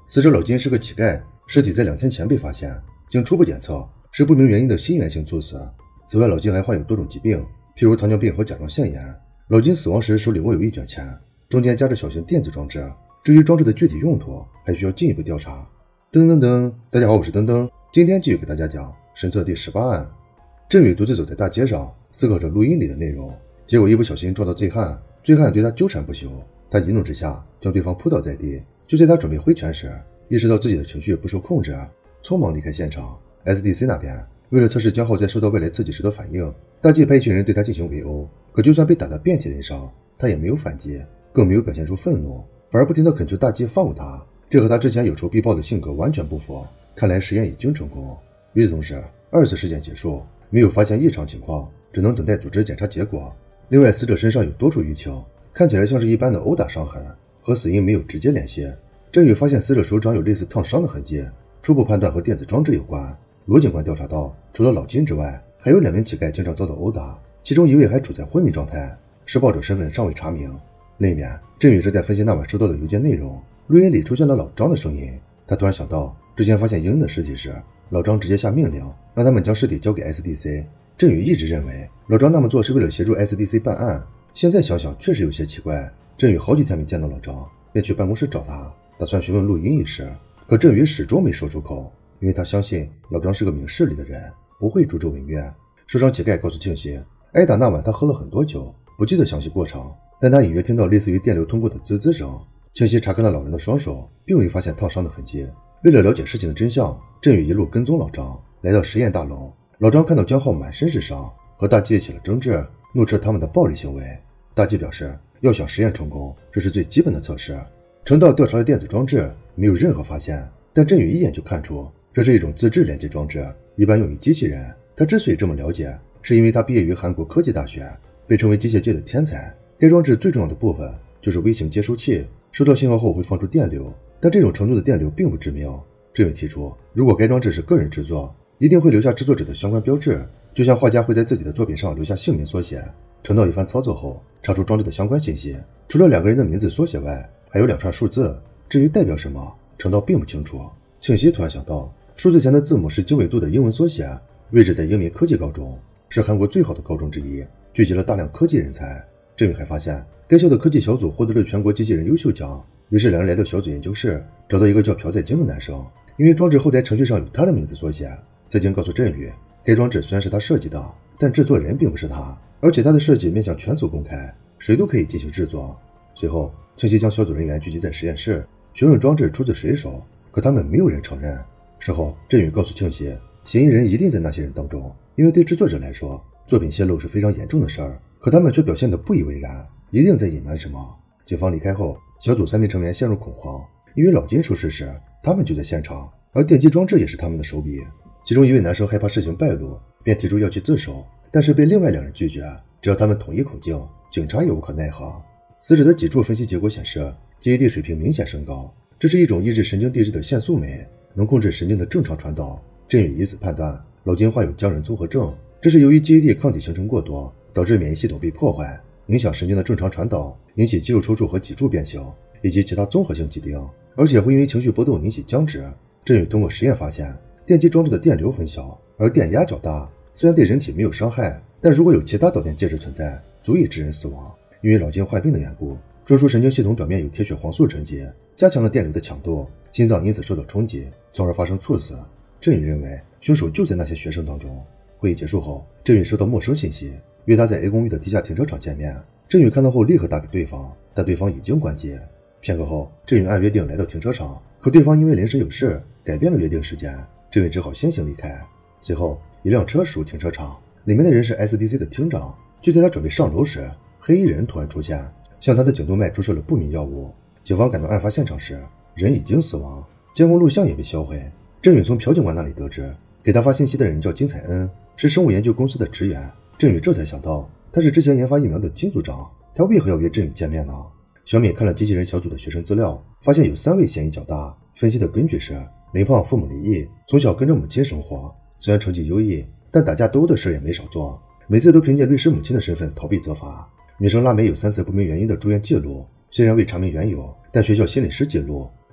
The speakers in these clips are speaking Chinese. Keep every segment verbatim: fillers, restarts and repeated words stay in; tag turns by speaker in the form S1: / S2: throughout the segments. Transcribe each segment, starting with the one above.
S1: 死者老金是个乞丐，尸体在两天前被发现，经初步检测是不明原因的心源性猝死。此外，老金还患有多种疾病，譬如糖尿病和甲状腺炎。老金死亡时手里握有一卷钱，中间夹着小型电子装置，至于装置的具体用途还需要进一步调查。噔噔噔，大家好，我是噔噔，今天继续给大家讲神策第十八案。振宇独自走在大街上，思考着录音里的内容，结果一不小心撞到醉汉，醉汉对他纠缠不休，他一怒之下将对方扑倒在地。就在他准备挥拳时，意识到自己的情绪不受控制，匆忙离开现场。 S D C 那边为了测试江浩在受到外来刺激时的反应，大忌派一群人对他进行围殴，可就算被打得遍体鳞伤，他也没有反击，更没有表现出愤怒，反而不停地恳求大忌放过他，这和他之前有仇必报的性格完全不符。看来实验已经成功。与此同时，二次尸检结束，没有发现异常情况，只能等待组织检查结果。另外，死者身上有多处淤青，看起来像是一般的殴打伤痕，和死因没有直接联系。振宇发现死者手掌有类似烫伤的痕迹，初步判断和电子装置有关。罗警官调查到，除了老金之外，还有两名乞丐经常遭到殴打，其中一位还处在昏迷状态，施暴者身份尚未查明。另一面，振宇正在分析那晚收到的邮件内容，录音里出现了老张的声音。他突然想到，之前发现英英的尸体时，老张直接下命令让他们将尸体交给 S D C。 振宇一直认为老张那么做是为了协助 S D C 办案，现在想想确实有些奇怪。振宇好几天没见到老张，便去办公室找他，打算询问录音一事。可振宇始终没说出口，因为他相信老张是个明事理的人，不会助纣为虐。受伤乞丐告诉庆熙，挨打那晚他喝了很多酒，不记得详细过程，但他隐约听到类似于电流通过的滋滋声。庆熙查看了老人的双手，并未发现烫伤的痕迹。为了了解事情的真相，振宇一路跟踪老张，来到实验大楼。老张看到江浩满身是伤，和大忌起了争执，怒斥他们的暴力行为。大忌表示，要想实验成功，这是最基本的测试。陈道调查了电子装置，没有任何发现，但振宇一眼就看出这是一种自制连接装置，一般用于机器人。他之所以这么了解，是因为他毕业于韩国科技大学，被称为机械界的天才。该装置最重要的部分就是微型接收器，收到信号后会放出电流，但这种程度的电流并不致命。振宇提出，如果该装置是个人制作，一定会留下制作者的相关标志，就像画家会在自己的作品上留下姓名缩写。陈道一番操作后，查出装置的相关信息，除了两个人的名字缩写外，还有两串数字，至于代表什么，陈道并不清楚。庆熙突然想到，数字前的字母是经纬度的英文缩写，位置在英明科技高中，是韩国最好的高中之一，聚集了大量科技人才。振宇还发现，该校的科技小组获得了全国机器人优秀奖，于是两人来到小组研究室，找到一个叫朴在京的男生，因为装置后台程序上有他的名字缩写。在京告诉振宇，该装置虽然是他设计的，但制作人并不是他，而且他的设计面向全组公开，谁都可以进行制作。随后，庆熙将小组人员聚集在实验室，询问装置出自谁手，可他们没有人承认。事后，振宇告诉庆熙，嫌疑人一定在那些人当中，因为对制作者来说，作品泄露是非常严重的事儿，可他们却表现得不以为然，一定在隐瞒什么。警方离开后，小组三名成员陷入恐慌，因为老金出事时，他们就在现场，而电击装置也是他们的手笔。其中一位男生害怕事情败露，便提出要去自首，但是被另外两人拒绝，只要他们统一口径，警察也无可奈何。死者的脊柱分析结果显示 G A D 水平明显升高，这是一种抑制神经递质的腺素酶，能控制神经的正常传导。振宇以此判断老金患有僵人综合症，这是由于 G A D 抗体形成过多，导致免疫系统被破坏，影响神经的正常传导，引起肌肉抽搐和脊柱变形，以及其他综合性疾病，而且会因为情绪波动引起僵直。振宇通过实验发现，电击装置的电流很小，而电压较大，虽然对人体没有伤害，但如果有其他导电介质存在，足以致人死亡。因为老金患病的缘故，中枢神经系统表面有铁血黄素沉积，加强了电流的强度，心脏因此受到冲击，从而发生猝死。振宇认为凶手就在那些学生当中。会议结束后，振宇收到陌生信息，约他在 A 公寓的地下停车场见面。振宇看到后立刻打给对方，但对方已经关机。片刻后，振宇按约定来到停车场，可对方因为临时有事改变了约定时间，振宇只好先行离开。随后，一辆车驶入停车场，里面的人是 S D C 的厅长。就在他准备上楼时，黑衣人突然出现，向他的颈动脉注射了不明药物。警方赶到案发现场时，人已经死亡，监控录像也被销毁。振宇从朴警官那里得知，给他发信息的人叫金彩恩，是生物研究公司的职员。振宇这才想到，他是之前研发疫苗的金组长，他为何要约振宇见面呢？小敏看了机器人小组的学生资料，发现有三位嫌疑较大。分析的根据是林胖父母离异，从小跟着母亲生活，虽然成绩优异，但打架斗殴的事也没少做，每次都凭借律师母亲的身份逃避责罚。女生腊梅有三次不明原因的住院记录，虽然未查明缘由，但学校心理师记录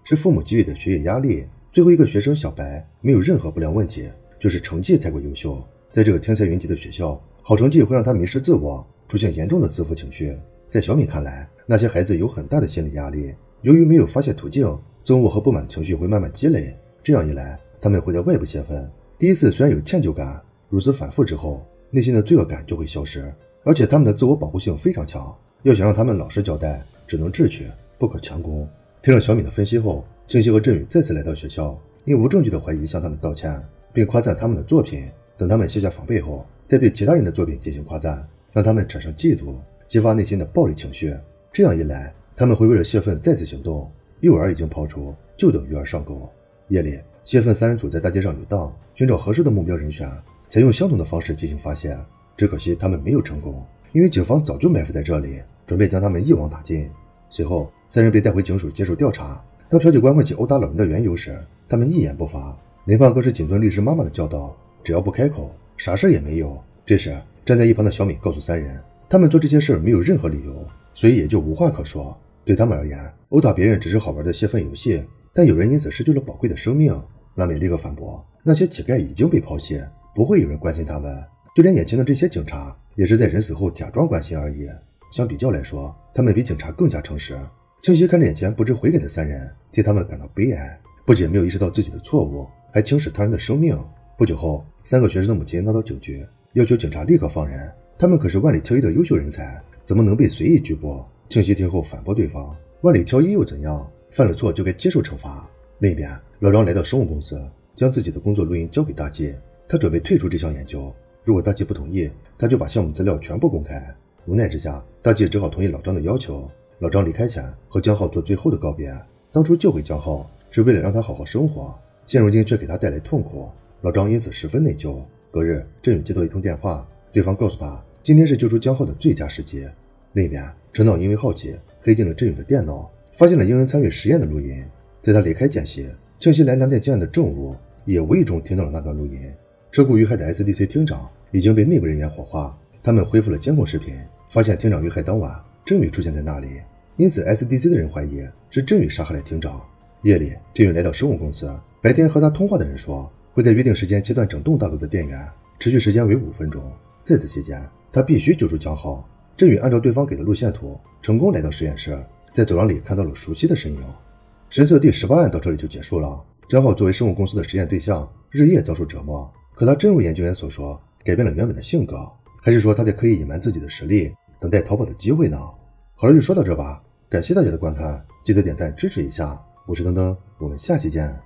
S1: 是父母给予的学业压力。最后一个学生小白没有任何不良问题，就是成绩太过优秀。在这个天才云集的学校，好成绩会让他迷失自我，出现严重的自负情绪。在小敏看来，那些孩子有很大的心理压力，由于没有发泄途径，憎恶和不满的情绪会慢慢积累。这样一来，他们会在外部泄愤。第一次虽然有歉疚感，如此反复之后，内心的罪恶感就会消失，而且他们的自我保护性非常强。要想让他们老实交代，只能智取，不可强攻。听了小敏的分析后，庆熙和振宇再次来到学校，因无证据的怀疑向他们道歉，并夸赞他们的作品。等他们卸下防备后，再对其他人的作品进行夸赞，让他们产生嫉妒，激发内心的暴力情绪。这样一来，他们会为了泄愤再次行动。诱饵已经抛出，就等鱼儿上钩。夜里，泄愤三人组在大街上游荡，寻找合适的目标人选，采用相同的方式进行发泄。只可惜他们没有成功，因为警方早就埋伏在这里，准备将他们一网打尽。随后，三人被带回警署接受调查。当调解官问起殴打老人的缘由时，他们一言不发。林放更是谨遵律师妈妈的教导，只要不开口，啥事也没有。这时，站在一旁的小敏告诉三人，他们做这些事没有任何理由，所以也就无话可说。对他们而言，殴打别人只是好玩的泄愤游戏，但有人因此失去了宝贵的生命。那美立刻反驳，那些乞丐已经被抛弃，不会有人关心他们，就连眼前的这些警察也是在人死后假装关心而已。相比较来说，他们比警察更加诚实。庆熙看着眼前不知悔改的三人，替他们感到悲哀，不仅没有意识到自己的错误，还轻视他人的生命。不久后，三个学生的母亲闹到警局，要求警察立刻放人。他们可是万里挑一的优秀人才，怎么能被随意拘捕？庆熙听后反驳对方，万里挑一又怎样，犯了错就该接受惩罚。另一边，老张来到生物公司，将自己的工作录音交给大季，他准备退出这项研究。如果大季不同意，他就把项目资料全部公开。无奈之下，大季只好同意老张的要求。老张离开前和江浩做最后的告别，当初救回江浩是为了让他好好生活，现如今却给他带来痛苦，老张因此十分内疚。隔日，振宇接到一通电话，对方告诉他今天是救出江浩的最佳时机。另一边，陈导因为好奇黑进了振宇的电脑，发现了英人参与实验的录音。在他离开间隙，庆熙来南店接案的政务也无意中听到了那段录音。车库遇害的 S D C 厅长已经被内部人员火化，他们恢复了监控视频，发现厅长遇害当晚振宇出现在那里，因此 S D C 的人怀疑是振宇杀害了厅长。夜里，振宇来到生物公司，白天和他通话的人说会在约定时间切断整栋大楼的电源，持续时间为五分钟。在此期间，他必须救出江浩。振宇按照对方给的路线图，成功来到实验室，在走廊里看到了熟悉的身影。神策第十八案到这里就结束了。江浩作为生物公司的实验对象，日夜遭受折磨，可他真如研究员所说，改变了原本的性格，还是说他在刻意隐瞒自己的实力，等待逃跑的机会呢？好了，就说到这吧，感谢大家的观看，记得点赞支持一下。我是登登，我们下期见。